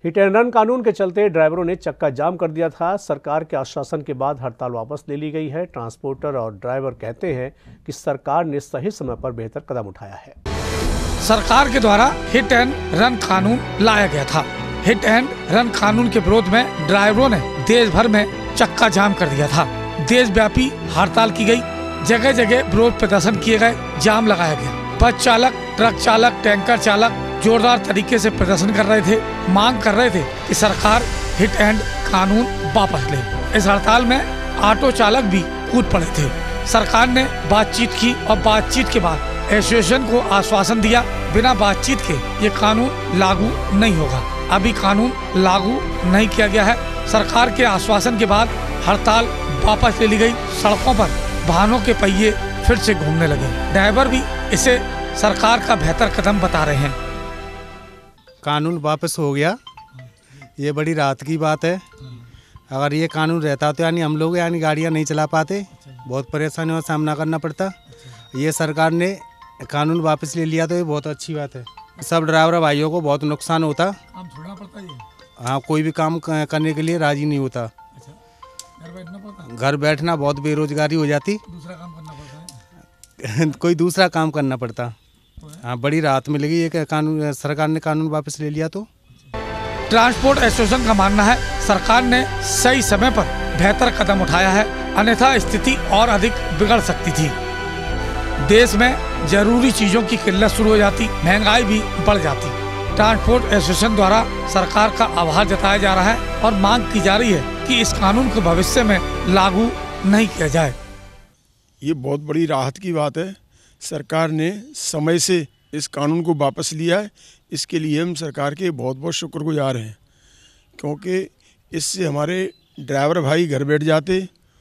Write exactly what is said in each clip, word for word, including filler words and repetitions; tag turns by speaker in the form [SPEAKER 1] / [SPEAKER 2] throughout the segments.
[SPEAKER 1] Hit and run कानून के चलते ड्राइवरों ने चक्का जाम कर दिया था। सरकार के आश्वासन के बाद हड़ताल वापस ले ली गई है। ट्रांसपोर्टर और ड्राइवर कहते हैं कि सरकार ने सही समय पर बेहतर कदम उठाया है।
[SPEAKER 2] सरकार के द्वारा हिट एंड रन कानून लाया गया था। हिट एंड रन कानून के विरोध में ड्राइवरों ने देश भर में चक्का जाम कर दिया था। देशव्यापी हड़ताल की गई, जगह जगह विरोध प्रदर्शन किए गए, जाम लगाया गया। बस चालक, ट्रक चालक, टैंकर चालक जोरदार तरीके से प्रदर्शन कर रहे थे, मांग कर रहे थे कि सरकार हिट एंड कानून वापस ले। इस हड़ताल में ऑटो चालक भी कूद पड़े थे। सरकार ने बातचीत की और बातचीत के बाद एसोसिएशन को आश्वासन दिया, बिना बातचीत के ये कानून लागू नहीं होगा। अभी कानून लागू नहीं किया गया है। सरकार के आश्वासन के बाद हड़ताल वापस ले ली गई। सड़कों पर वाहनों के पहिए फिर से घूमने लगे। ड्राइवर भी इसे सरकार का बेहतर कदम बता रहे हैं।
[SPEAKER 3] कानून वापस हो गया, ये बड़ी राहत की बात है। अगर ये कानून रहता तो यानी हम लोग यानी गाड़ियाँ नहीं चला पाते, बहुत परेशानियों का सामना करना पड़ता। ये सरकार ने कानून वापस ले लिया तो ये बहुत अच्छी बात है। सब ड्राइवर भाइयों को बहुत नुकसान होता,
[SPEAKER 2] छोड़ना पड़ता है।
[SPEAKER 3] हाँ, कोई भी काम करने के लिए राजी नहीं होता।
[SPEAKER 2] घर बैठना पड़ता,
[SPEAKER 3] घर बैठना बहुत बेरोजगारी हो जाती,
[SPEAKER 2] दूसरा काम करना पड़ता है।
[SPEAKER 3] कोई दूसरा काम करना पड़ता। हाँ, बड़ी राहत मिलेगी ये कानून, सरकार ने कानून वापस ले लिया तो।
[SPEAKER 2] ट्रांसपोर्ट एसोसिएशन का मानना है सरकार ने सही समय पर बेहतर कदम उठाया है, अन्यथा स्थिति और अधिक बिगड़ सकती थी। देश में जरूरी चीजों की किल्लत शुरू हो जाती, महंगाई भी बढ़ जाती। ट्रांसपोर्ट एसोसिएशन द्वारा सरकार का आभार जताया जा रहा है और मांग की जा रही है कि इस कानून को भविष्य में लागू नहीं किया जाए।
[SPEAKER 4] ये बहुत बड़ी राहत की बात है। सरकार ने समय से इस कानून को वापस लिया है, इसके लिए हम सरकार के बहुत बहुत शुक्रगुजार हैं, क्योंकि इससे हमारे ड्राइवर भाई घर बैठ जाते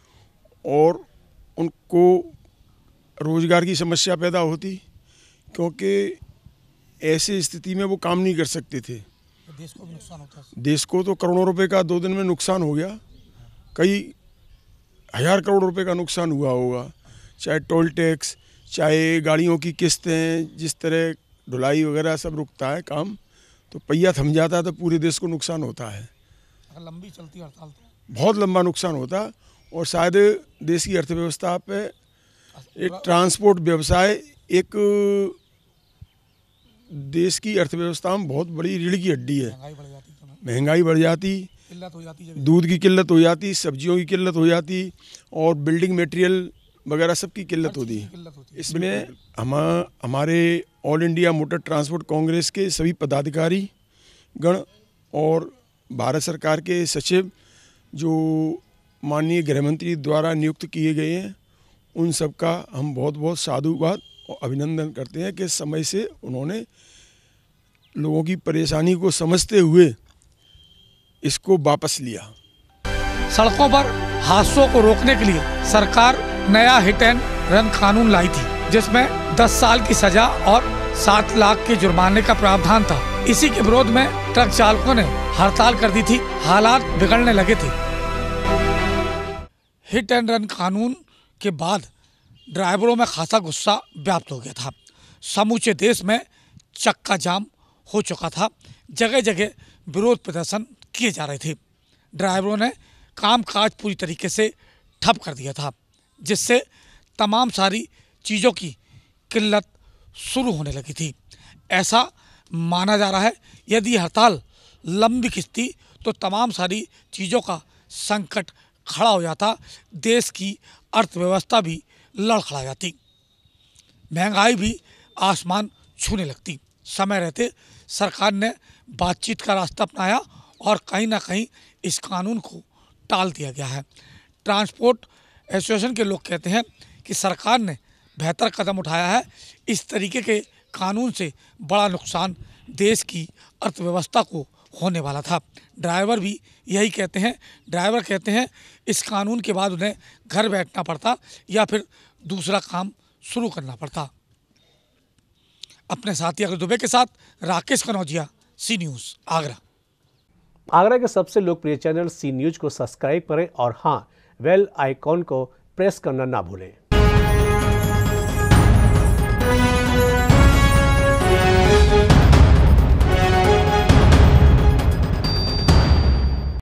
[SPEAKER 4] और उनको रोज़गार की समस्या पैदा होती, क्योंकि ऐसी स्थिति में वो काम नहीं कर सकते थे।
[SPEAKER 2] देश को भी नुकसान होता है।
[SPEAKER 4] देश को तो करोड़ों रुपए का दो दिन में नुकसान हो गया, कई हजार करोड़ रुपए का नुकसान हुआ होगा। चाहे टोल टैक्स, चाहे गाड़ियों की किस्तें, जिस तरह ढुलाई वगैरह सब रुकता है काम, तो पहिया थम जाता है तो पूरे देश को नुकसान होता है।
[SPEAKER 2] अगर लंबी चलती हड़ताल तो
[SPEAKER 4] बहुत लंबा नुकसान होता है और शायद देश की अर्थव्यवस्था पे एक ट्रांसपोर्ट व्यवसाय एक देश की अर्थव्यवस्था में बहुत बड़ी रीढ़ की हड्डी है।
[SPEAKER 2] महंगाई बढ़ जाती,
[SPEAKER 4] महंगाई बढ़ जाती,
[SPEAKER 2] किल्लत हो जाती,
[SPEAKER 4] दूध की किल्लत हो जाती, सब्जियों की किल्लत हो जाती और बिल्डिंग मटेरियल वगैरह सब की किल्लत होती है। इसमें हम हमारे All India Motor Transport Congress के सभी पदाधिकारी गण और भारत सरकार के सचिव जो माननीय गृह मंत्री द्वारा नियुक्त किए गए हैं, उन सब का हम बहुत बहुत साधुवाद और अभिनंदन करते हैं कि समय से उन्होंने लोगों की परेशानी को समझते हुए इसको वापस लिया।
[SPEAKER 2] सड़कों पर हादसों को रोकने के लिए सरकार नया हिट एंड रन कानून लाई थी, जिसमें दस साल की सजा और सात लाख के जुर्माने का प्रावधान था। इसी के विरोध में ट्रक चालकों ने हड़ताल कर दी थी, हालात बिगड़ने लगे थे। हिट एंड रन कानून के बाद ड्राइवरों में खासा गुस्सा व्याप्त हो गया था। समूचे देश में चक्का जाम हो चुका था, जगह जगह विरोध प्रदर्शन किए जा रहे थे। ड्राइवरों ने कामकाज पूरी तरीके से ठप कर दिया था, जिससे तमाम सारी चीज़ों की किल्लत शुरू होने लगी थी। ऐसा माना जा रहा है यदि हड़ताल लंबी खिंचती तो तमाम सारी चीज़ों का संकट खड़ा हो जाता, देश की अर्थव्यवस्था भी लड़खड़ा जाती, महंगाई भी आसमान छूने लगती। समय रहते सरकार ने बातचीत का रास्ता अपनाया और कहीं ना कहीं इस कानून को टाल दिया गया है। ट्रांसपोर्ट एसोसिएशन के लोग कहते हैं कि सरकार ने बेहतर कदम उठाया है। इस तरीके के कानून से बड़ा नुकसान देश की अर्थव्यवस्था को होने वाला था। ड्राइवर भी यही कहते हैं। ड्राइवर कहते हैं इस कानून के बाद उन्हें घर बैठना पड़ता या फिर दूसरा काम शुरू करना पड़ता। अपने साथी अगर दुबे के साथ राकेश कनौजिया, सी न्यूज़, आगरा।
[SPEAKER 1] आगरा के सबसे लोकप्रिय चैनल सी न्यूज़ को सब्सक्राइब करें और हाँ, बेल आइकॉन को प्रेस करना ना भूलें।